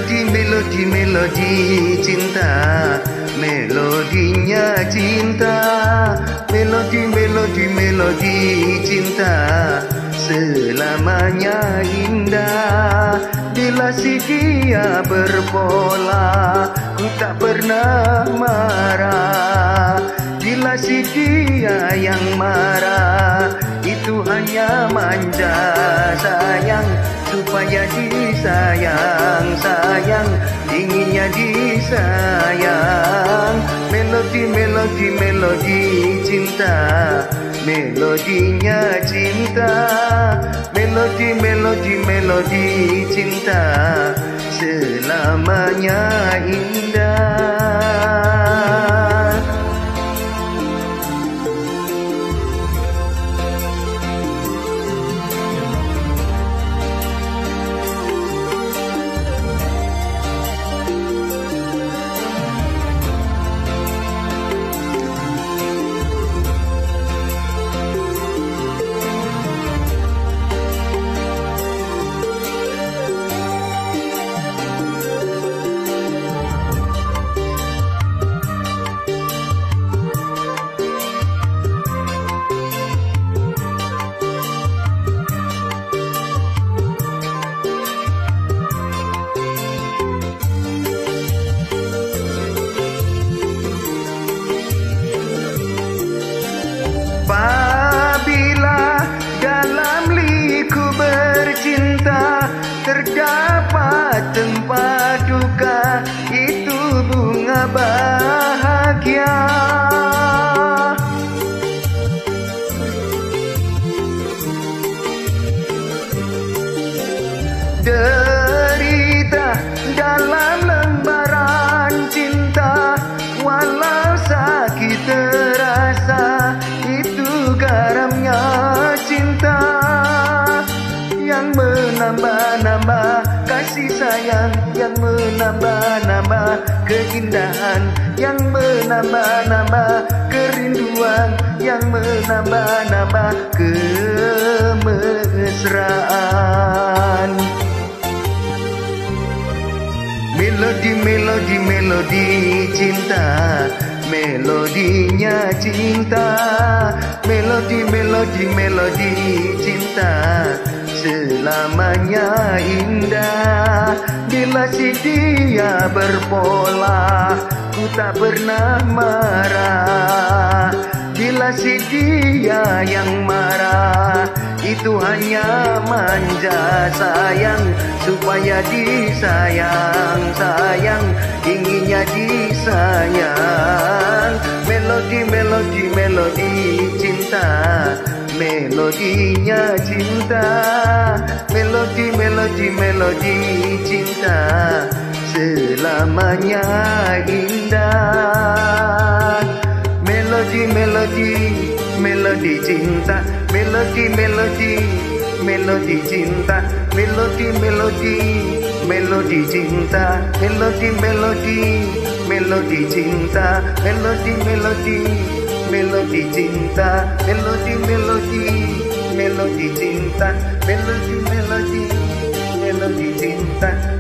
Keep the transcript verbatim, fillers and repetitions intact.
Melodi, melodi, melodi cinta, melodinya cinta. Melodi, melodi, melodi cinta, selamanya indah. Bila si dia berpola, ku tak pernah marah. Bila si dia yang marah, itu hanya manja sayang, supaya disayang, sayang, inginnya disayang. Melodi, melodi, melodi cinta, melodinya cinta. Melodi, melodi, melodi cinta, selamanya indah. Apabila dalam liku bercinta terdapat tempat duka, itu bunga bahagia. Derita dalam lembaran cinta, walau sakit terasa, itu garamnya cinta yang menambah-nambah kasih sayang, yang menambah-nambah keindahan, yang menambah-nambah kerinduan, yang menambah-nambah kemesraan. Melodi, melodi, melodi cinta, melodinya cinta. Melodi, melodi, melodi cinta, selamanya indah. Bila si dia berpola, ku tak pernah marah. Bila si dia yang marah, itu hanya manja sayang, supaya disayang, sayang, inginnya disayang. Melodi, melodi, melodi cinta, melodinya cinta. Melodi, melodi, melodi cinta, selamanya indah. Melodi, melodi, melodi cinta. Melodi, melodi, melodi cinta. Melodi, melodi, melodi cinta. Melodi, melodi, melodi cinta. Melodi, melodi, melodi cinta. Melodi, melodi, melodi cinta. Melodi, melodi, melodi cinta.